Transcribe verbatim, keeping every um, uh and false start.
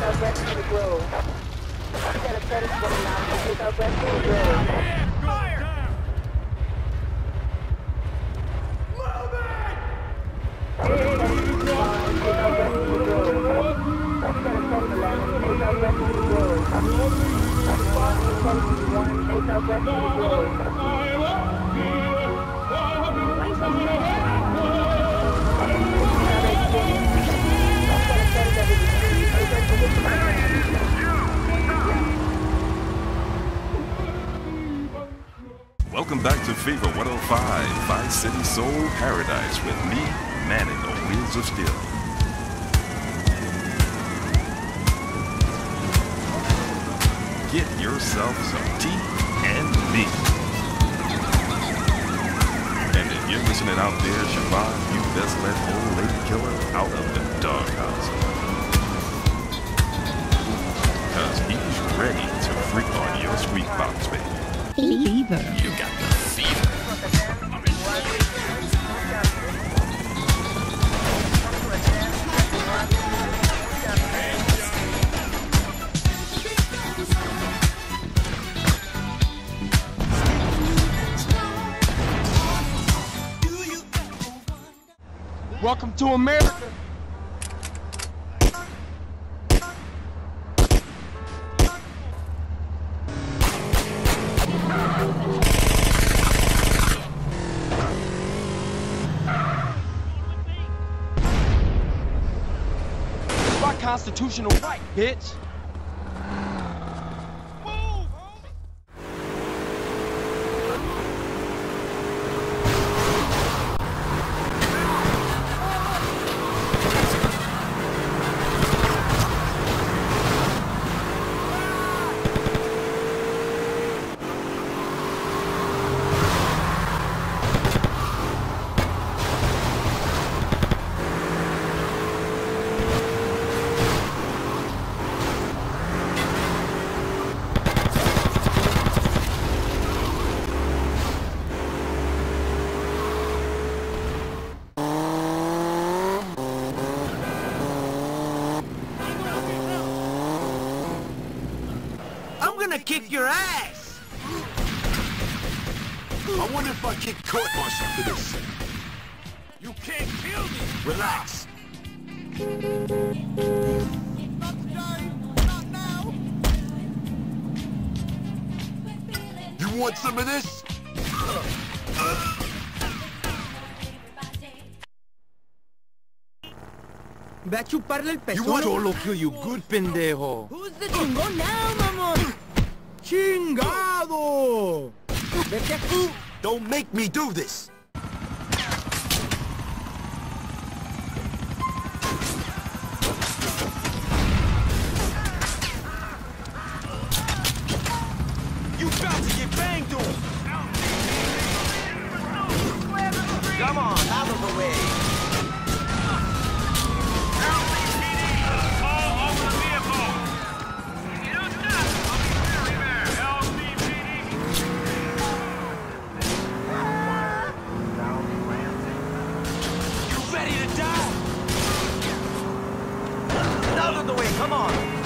our breath to the grove. We got a credit for the now. Take our breath to the grove. Fire! Welcome back to Fever one oh five, Vice City Soul Paradise with me, Manning on Wheels of Steel. Get yourself some tea and me. And if you're listening out there, Siobhan, you best let old lady killer out of the doghouse. Cause he's ready to freak on your squeak box, baby. Fever. You got the fever. Welcome to America. My constitutional right, bitch. I'm gonna kick your ass! I wonder if I get court-martialed for this. You can't kill me! Relax. You want some of this? Ve a chuparle el You pezón. want Solo kill you good, pendejo. Who's the chingón now, mamón? ¡Chingado! Vete aquí. Don't make me do this. You about to get banged on. Come on, out of the way. Out of the way, come on!